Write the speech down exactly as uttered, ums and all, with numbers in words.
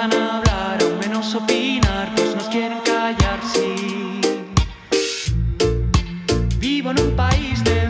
dejan hablar, aún menos opinar, pues nos quieren callar, sí. Vivo en un país de